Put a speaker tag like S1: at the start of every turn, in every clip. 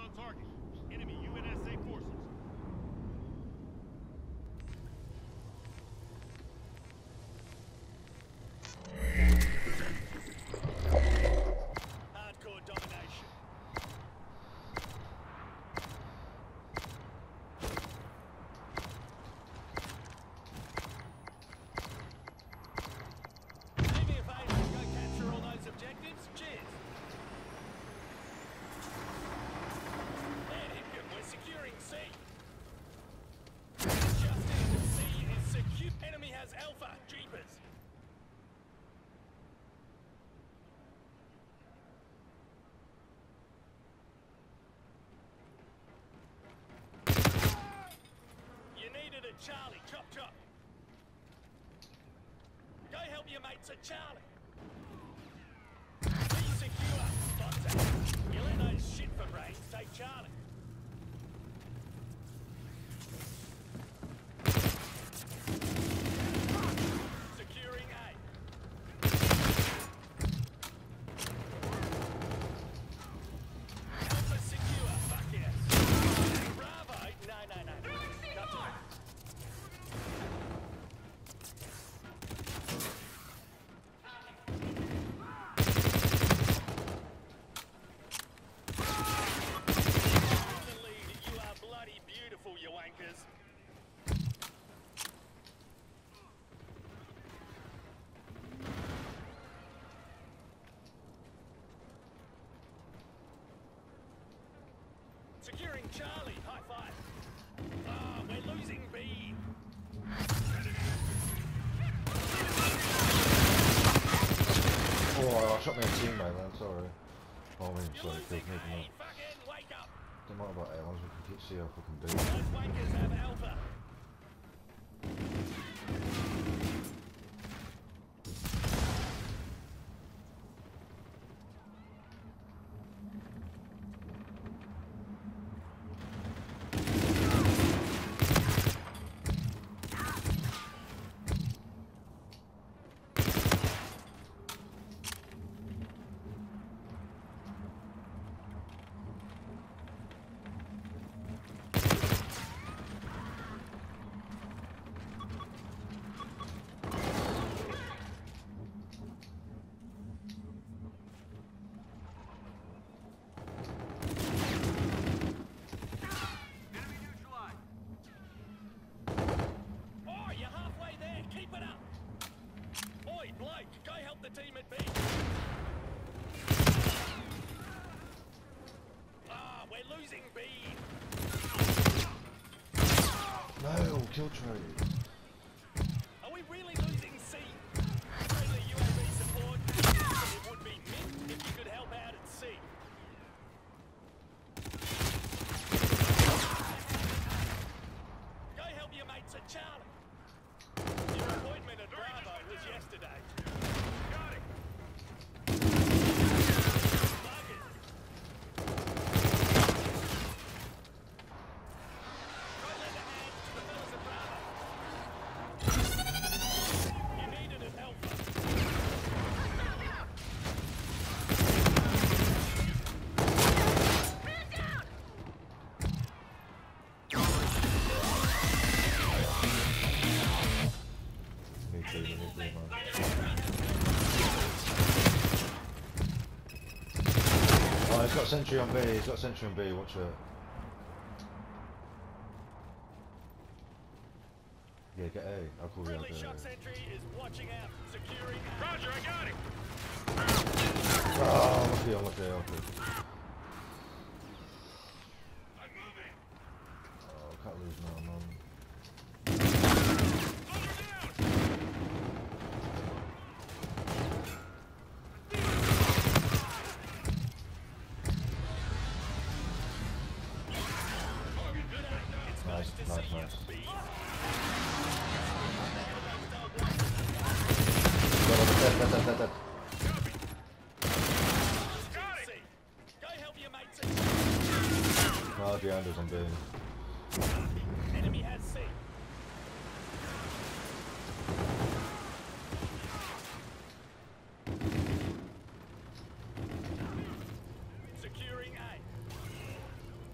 S1: on target. Enemy UNSA forces.
S2: Hardcore domination. Do me a favor and go capture all those objectives. Cheers. And Hipkin, we're securing C. Just in, C is secure. Enemy has Alpha. Jeepers. You needed a Charlie. Chop, chop. Go help your mates at Charlie. Be secure. Contact. You let those shit for brains take Charlie. Securing A. Alpha secure. Fuck yes. Bravo. No. Not tonight. The lead, you are bloody beautiful, you wankers. Securing Charlie, high five. Ah, we're losing B.
S3: Oh, I shot my teammate, man, sorry. Oh, I mean,
S2: You're
S3: sorry,
S2: losing
S3: killed me.
S2: A. Fucking wake up.
S3: Don't matter about A1s, we can see how fucking do.
S2: Those wankers have Alpha. Oh, you're halfway there. Keep it up. Oi, Blake, go help the team at B. Ah, we're losing B.
S3: No, kill trade.
S2: Are we really losing C? Friendly UAV support. It would be mint if you could help out at C. Go help your mates at Charlie. Your appointment at Bravo was yesterday. Got it. Buggers. Go lend a hand to the fellas at Bravo. You needed an Alpha.
S3: Me too, man. Oh, he's got sentry on B, watch it. Yeah, get A. I'll call you out
S2: Friendly
S3: there.
S2: shock sentry is watching out, securing A.
S1: Roger, I got it.
S3: Oh, lucky.
S1: I'm moving.
S3: Oh, can't lose now, man.
S1: Soldier down.
S3: Nice. Dead.
S1: Got it.
S2: Go help your mates at
S3: No, behind us on B.
S2: Enemy has C. Securing A.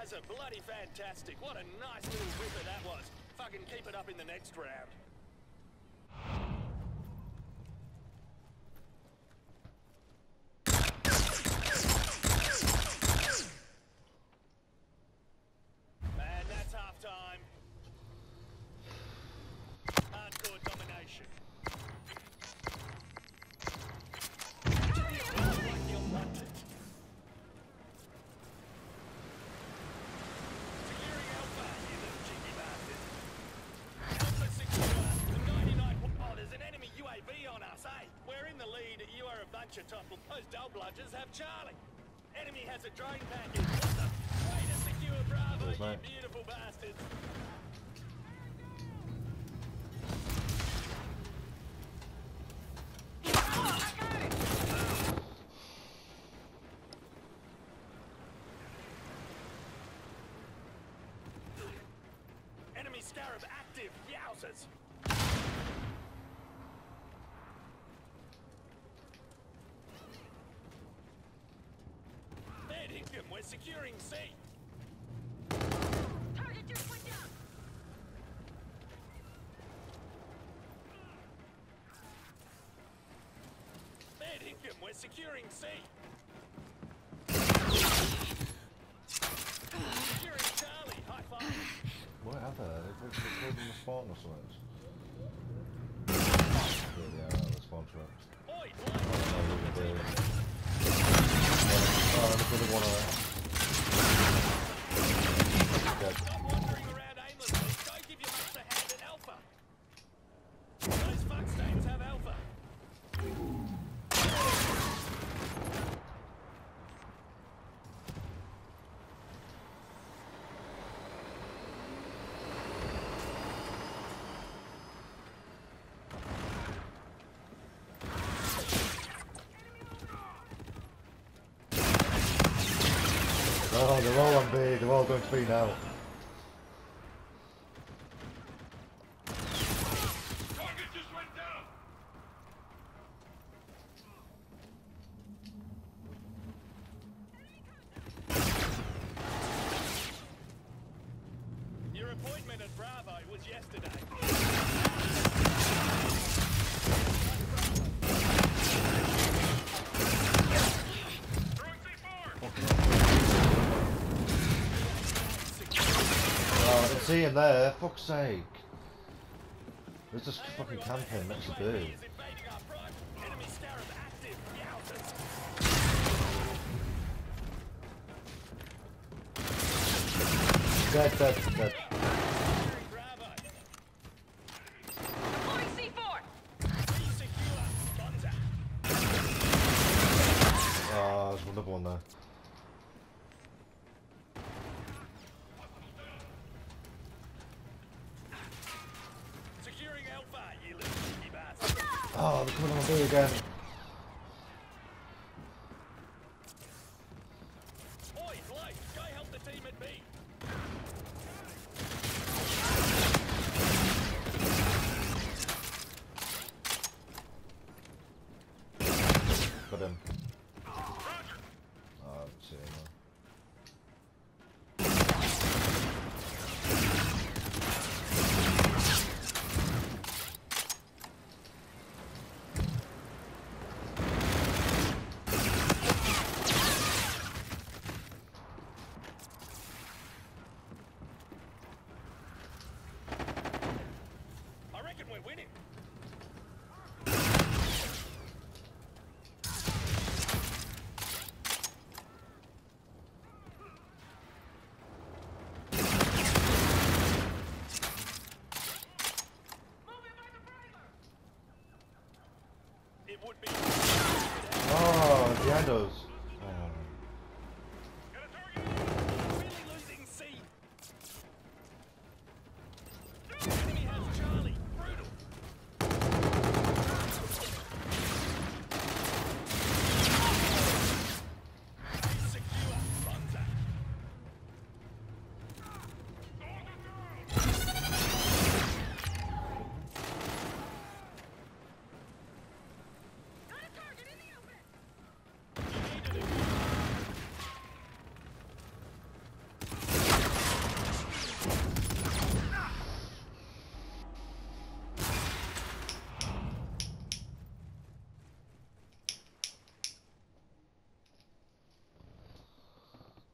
S2: guys are bloody fantastic. What a nice little ripper that was. Fucking keep it up in the next round. Man, that's half time. Hardcore domination. Like you're wanted. Securing Alpha, you little cheeky bastard. Alpha secure. The 99. Oh, there's an enemy UAV on us, eh? We're in the lead. You are a bunch of top. Those dull bludgers have Charlie. Enemy has a drone package. What the? Way to secure Bravo,
S3: Cheers,
S2: you
S3: mate.
S2: beautiful bastards. Enemy Scarab active. Yowzers. Third Hinkham, we're securing C.
S4: Target just went down.
S2: Third Hinkham, we're securing C. Securing Charlie. High five.
S3: What are they? They're holding the spawn or something. There they are, the spawn traps.
S2: Oi,
S3: Oh, look at there. Oh, look at the one of that.
S2: stop wandering around aimlessly. Don't give your mates a hand at Alpha. Those fuckstains have Alpha.
S3: Oh, they're all on B, they're all going to B now.
S1: Target just went down.
S2: Your appointment at Bravo was yesterday.
S1: Throwing C4.
S3: Oh, I can see him there, fuck's sake. There's just fucking camping next to B.
S2: Is invading our front. Enemy Scarab active. Yowzers.
S3: Dead.
S2: Securing Bravo.
S4: Deploying C4.
S2: Be secure. Bonza.
S3: Oh, there's another one there.
S2: Securing Alpha, you little cheeky bastard.
S3: Oh, they're coming on B again.
S2: Oi, Blake, go help the team at B.
S3: Got him.
S1: Roger.
S3: Oh, I don't see him now.
S2: I reckon we're winning. It would be.
S3: Oh, behind us. Oh.
S1: Got a target.
S2: Really losing C. Enemy has Charlie. Brutal. Be secure. Bonza.
S4: Got a target in the open.
S2: You need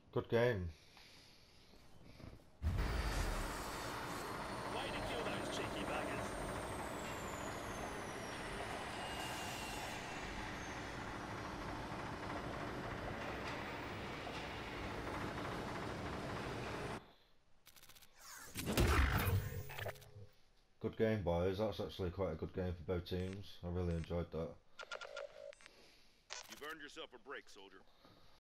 S3: Good game.
S2: Way to kill those cheeky buggers.
S3: Good game, boys. That's actually quite a good game for both teams. I really enjoyed that.
S1: You've earned yourself a break, soldier.